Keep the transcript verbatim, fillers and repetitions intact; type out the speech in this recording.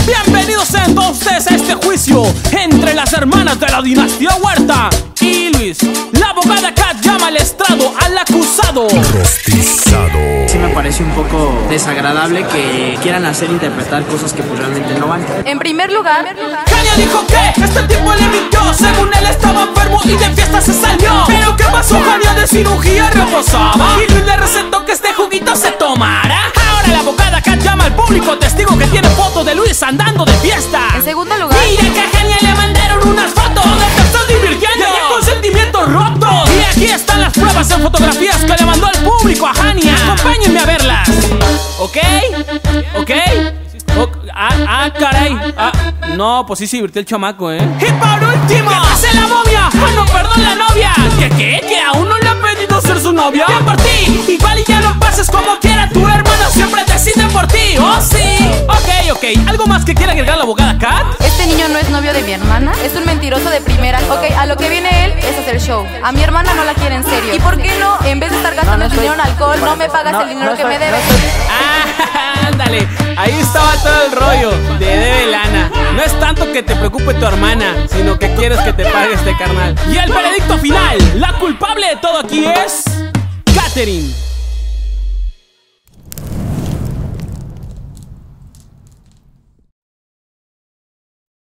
Bienvenidos entonces a este juicio entre las hermanas de la dinastía Huerta y Luis. La abogada Kat llama al estrado al acusado rostizado. Sí me parece un poco desagradable que quieran hacer interpretar cosas que pues realmente no van. En primer lugar, Kanye dijo que este tipo le mintió. Según él estaba enfermo y de fiesta se salió. Pero ¿qué pasó? Kanye de cirugía reposaba y Luis le recetó que este juguito se tomara. Ahora la abogada Kat llama al público testigo que tiene fotos de Luis andando de fiesta. en segundo lugar, Mira que a Kanye le mandaron unas fotos donde te estás divirtiendo y con sentimientos rotos. Y aquí están las pruebas en fotografías que le mandó al público a Kanye. Acompáñenme a verlas. ¿Ok? ¿Ok? O- ah, ah, caray. Ah, no, pues sí se divirtió el chamaco, ¿eh? Y por último, ¿qué hace la momia? Bueno, perdón, la novia. ¿Qué qué? ¿Que aún no le ha pedido ser su novia? Bien por ti. Igual y ya no pases como quiera. Tu hermano siempre decide por ti. ¿Oh, sí? Ok, ok. ¿Algo más que quiera agregar la abogada Kat? este niño no es novio de mi hermana. Es un mentiroso de primera. Ok, a lo que viene él es hacer show. A mi hermana no la quiere en serio. ¿Y por qué no? En vez de estar gastando el dinero en alcohol, no me pagas el dinero que me debes. Ah, ándale, ahí estaba todo el rollo. Te debe lana. No es tanto que te preocupe tu hermana, sino que quieres que te pague este carnal. Y el veredicto final, la culpable de todo aquí es Katherine.